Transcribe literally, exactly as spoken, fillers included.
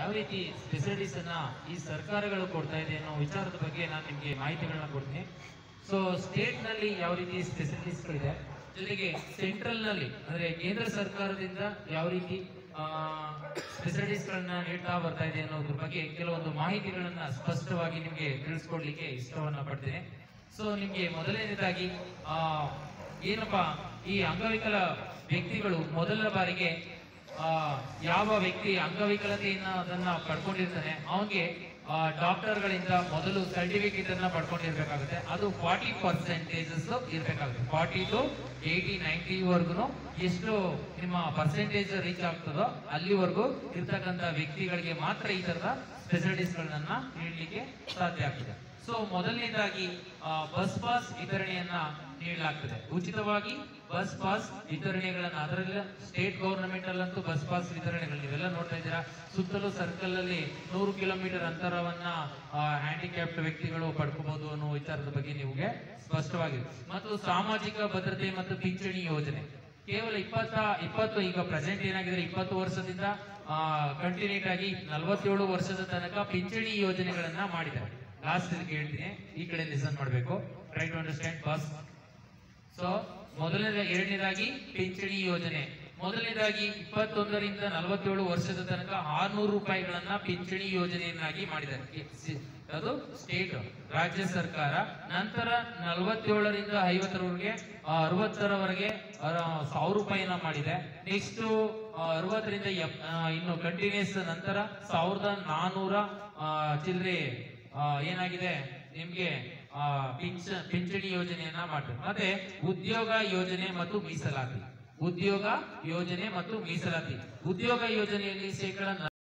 ಯಾವ ರೀತಿ ಫೆಸಿಲಿಟೀಸ್ ಅನ್ನ ಈ ಸರ್ಕಾರಗಳು ಕೊಡ್ತಾ ಇದೆ ಅನ್ನೋ ವಿಚಾರದ ಬಗ್ಗೆ ನಾನು ನಿಮಗೆ ಮಾಹಿತಿಗಳನ್ನ ಕೊಡ್ತೀನಿ. ಸೊ ಸ್ಟೇಟ್ ನಲ್ಲಿ ಯಾವ ರೀತಿ ಫೆಸಿಲಿಟೀಸ್ಗಳಿದೆ, ಜೊತೆಗೆ ಸೆಂಟ್ರಲ್ ನಲ್ಲಿ ಅಂದ್ರೆ ಕೇಂದ್ರ ಸರ್ಕಾರದಿಂದ ಯಾವ ರೀತಿ ಫೆಸಿಲಿಟೀಸ್ ಗಳನ್ನ ನೀಡ್ತಾ ಬರ್ತಾ ಇದೆ ಅನ್ನೋದ್ರ ಬಗ್ಗೆ ಕೆಲವೊಂದು ಮಾಹಿತಿಗಳನ್ನ ಸ್ಪಷ್ಟವಾಗಿ ನಿಮ್ಗೆ ತಿಳಿಸ್ಕೊಡ್ಲಿಕ್ಕೆ ಇಷ್ಟವನ್ನ ಪಡ್ತೇನೆ. ಸೊ ನಿಮ್ಗೆ ಮೊದಲನೇದಾಗಿ ಆ ಏನಪ್ಪಾ ಈ ಅಂಗವಿಕಲ ವ್ಯಕ್ತಿಗಳು ಮೊದಲ ಬಾರಿಗೆ ಆ ಯಾವ ವ್ಯಕ್ತಿ ಅಂಗವಿಕಲತೆಯನ್ನ ಅದನ್ನ ಪಡ್ಕೊಂಡಿರ್ತಾನೆ ಅವನಿಗೆ ಡಾಕ್ಟರ್ ಗಳಿಂದ ಮೊದಲು ಸರ್ಟಿಫಿಕೇಟ್ ಅನ್ನ ಪಡ್ಕೊಂಡಿರ್ಬೇಕಾಗುತ್ತೆ. ಅದು ಫಾರ್ಟಿ ಪರ್ಸೆಂಟೇಜಸ್ ಇರ್ಬೇಕಾಗುತ್ತೆ. ಫಾರ್ಟಿ ಟು ಏಯ್ಟಿ ನೈಂಟಿ ವರ್ಗು ಎಷ್ಟು ನಿಮ್ಮ ಪರ್ಸೆಂಟೇಜ್ ರೀಚ್ ಆಗ್ತದೋ ಅಲ್ಲಿವರೆಗೂ ಇರ್ತಕ್ಕಂಥ ವ್ಯಕ್ತಿಗಳಿಗೆ ಮಾತ್ರ ಈ ತರದ ಫೆಸಿಲಿಟೀಸ್ ಗಳನ್ನ ನೀಡಲಿಕ್ಕೆ ಸಾಧ್ಯ ಆಗ್ತದೆ. ಸೊ ಮೊದಲನೇದಾಗಿ ಬಸ್ ಪಾಸ್ ವಿತರಣೆಯನ್ನ ನೀಡಲಾಗ್ತದೆ. ಉಚಿತವಾಗಿ ಬಸ್ ಪಾಸ್ ವಿತರಣೆಗಳನ್ನ, ಅದರಲ್ಲಿ ಸ್ಟೇಟ್ ಗವರ್ನಮೆಂಟ್ ಅಲ್ಲಂತೂ ಬಸ್ ಪಾಸ್ ವಿತರಣೆಗಳು ನೀವೆಲ್ಲ ನೋಡ್ತಾ ಇದ್ದೀರಾ. ಸುತ್ತಲೂ ಸರ್ಕಲ್ ಅಲ್ಲಿ ನೂರು ಕಿಲೋಮೀಟರ್ ಅಂತರವನ್ನ ಹ್ಯಾಂಡಿಕ್ಯಾಪ್ಟ್ ವ್ಯಕ್ತಿಗಳು ಪಡ್ಕೋಬಹುದು ಅನ್ನೋ ವಿಚಾರದ ಬಗ್ಗೆ ನಿಮಗೆ ಸ್ಪಷ್ಟವಾಗಿದೆ. ಮತ್ತು ಸಾಮಾಜಿಕ ಭದ್ರತೆ ಮತ್ತು ಪಿಂಚಣಿ ಯೋಜನೆ ಕೇವಲ ಇಪ್ಪತ್ತ ಇಪ್ಪತ್ತು ಈಗ ಪ್ರೆಸೆಂಟ್ ಏನಾಗಿದೆ, ಇಪ್ಪತ್ತು ವರ್ಷದಿಂದ ಕಂಟಿನ್ಯೂಟ್ ಆಗಿ ನಲವತ್ತೇಳು ವರ್ಷದ ತನಕ ಪಿಂಚಣಿ ಯೋಜನೆಗಳನ್ನ ಮಾಡಿದ್ದಾರೆ. ಲಾಸ್ಟ್ ಹೇಳ್ತೀನಿ, ಈ ಕಡೆ ಲಿಸನ್ ಮಾಡಬೇಕು. Try to understand first. So ಮೊದಲನೇ ಎರಡನೇದಾಗಿ ಪಿಂಚಣಿ ಯೋಜನೆ. ಮೊದಲನೇದಾಗಿ ಇಪ್ಪತ್ತೊಂದರಿಂದ ನಲವತ್ತೇಳು ವರ್ಷದ ತನಕ ಆರ್ನೂರು ರೂಪಾಯಿಗಳನ್ನ ಪಿಂಚಣಿ ಯೋಜನೆಯನ್ನಾಗಿ ಮಾಡಿದ್ದಾರೆ. ಅದು ಸ್ಟೇಟ್ ರಾಜ್ಯ ಸರ್ಕಾರ. ನಂತರ ನಲವತ್ತೇಳರಿಂದ ಐವತ್ತರವರೆಗೆ ಅರವತ್ತರವರೆಗೆ ಸಾವಿರ ರೂಪಾಯಿನ ಮಾಡಿದೆ. ನೆಕ್ಸ್ಟ್ ಅರವತ್ತರಿಂದ ಇನ್ನು ಕಂಟಿನ್ಯೂಸ್ ನಂತರ ಸಾವಿರದ ನಾನೂರ ಚಿಲ್ಲರೆ ಏನಾಗಿದೆ ನಿಮ್ಗೆ ಪಿಂಚ ಪಿಂಚಣಿ ಯೋಜನೆಯನ್ನ ಮಾಡ್ತಾರೆ. ಮತ್ತೆ ಉದ್ಯೋಗ ಯೋಜನೆ ಮತ್ತು ಮೀಸಲಾತಿ. ಉದ್ಯೋಗ ಯೋಜನೆ ಮತ್ತು ಮೀಸಲಾತಿ. ಉದ್ಯೋಗ ಯೋಜನೆಯಲ್ಲಿ ಶೇಕಡ